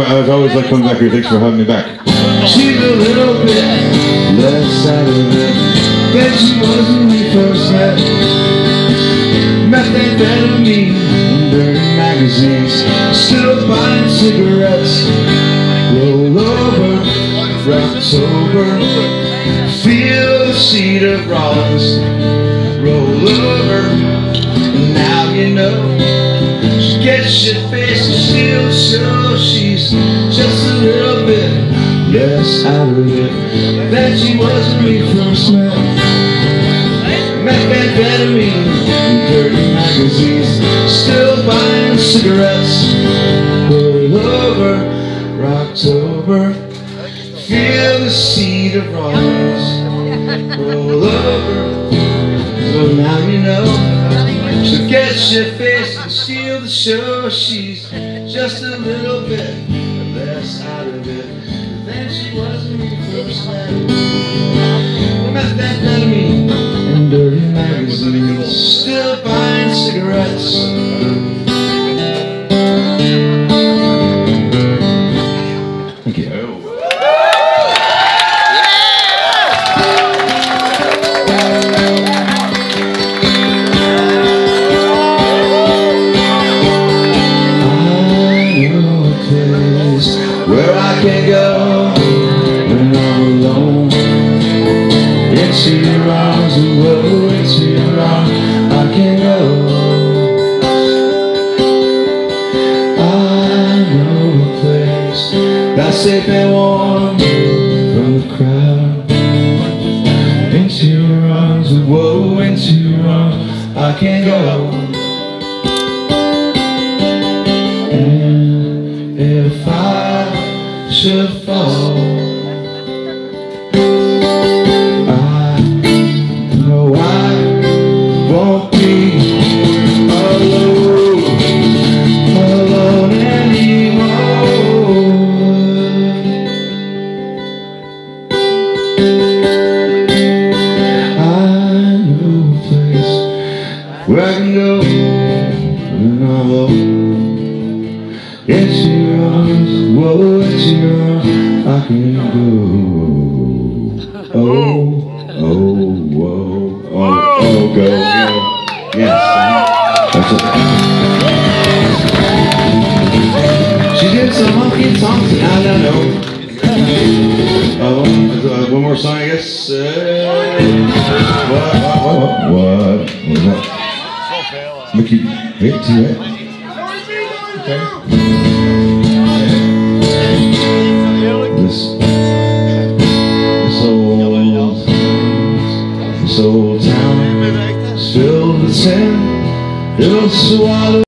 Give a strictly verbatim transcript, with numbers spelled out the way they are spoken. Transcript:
I was always like coming back here. Thanks for having me back. She's a little bit less out of it than she was when we first met. Methamphetamine and dirty magazines, still buying cigarettes. Roll over, rock sober, feel the seat of Rollins. Roll over, and now you know. She gets your face and she'll show she's just a little bit less out of it than she was when we first met. Methamphetamine and dirty magazines, still buying cigarettes. Roll over, October, feel the seat of Rollins. Roll over, so now you know. So get your face and steal the show. She's just a little bit less out of it than she was when we first met. Methamphetamine and dirty magazines, still buying cigarettes. Thank you. Where I can go when I'm alone, into your arms, and whoa, into your arms I can go. I know a place that's safe and warm from the crowd. Into your arms, and whoa, into your arms I can go. And if I should fall, I know I won't be alone, alone anymore. I know a place where I can go when I'm alone. Into your arms, whoa, into your arms I can go. Oh, oh, whoa, oh, oh, go, go. Yes, that's it. She did some monkey songs and I don't know. Oh, uh, one more song, I guess. Uh, what, what, what, what, what? Mickey, wait, too late. Okay. This, this old, this old town is filled with sin. It'll swallow